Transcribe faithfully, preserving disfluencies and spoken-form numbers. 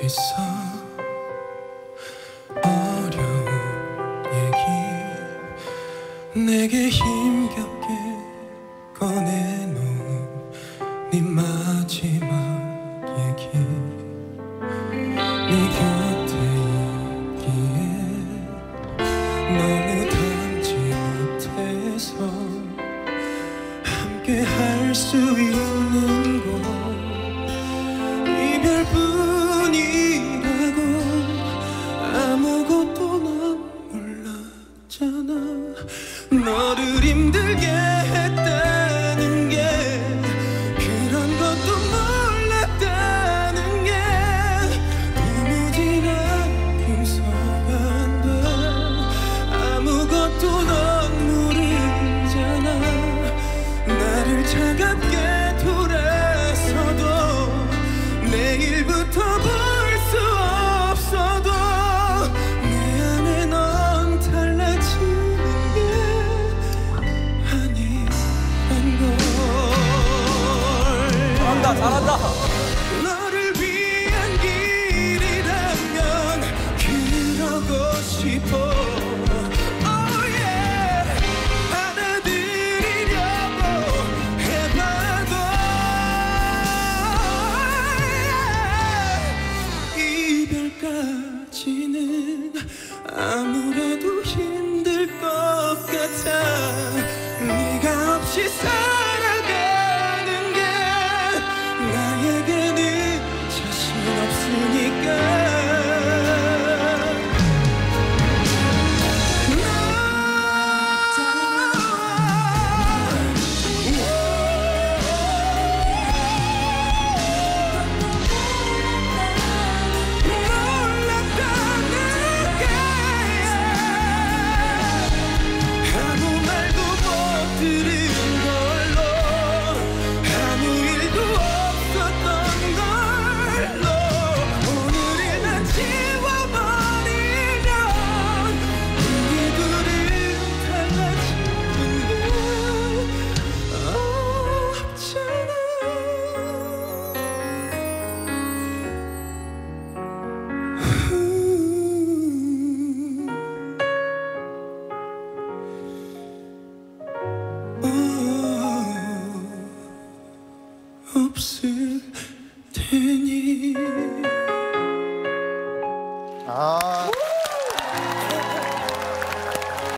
있어. 어려운 얘기 내게 힘겹게 꺼내놓은 네 마지막 얘기. 네 곁에 있기에 너무 담지 못해서 함께 할 수 있는 건 이별뿐이라고. 아무것도 난 몰랐잖아. 너를 힘들게 했다는 게, 그런 것도 몰랐다는 게 도무지 난 용서가 안 돼. 아무것도 넌 모르잖아. 나를 차갑게 돌아서도 내일부터 볼 수 없어도 내 안에 넌 달라지는 게 아니란 걸. 잘한다 잘한다. 너를 위한 길이라면 그러고 싶어. Oh yeah. 받아들이려고 해봐도 이별까지는 아무래도 힘들 것 같아. 네가 없이 살아가는 게 나에게는 자신 없으니까. 없을 테니. 아.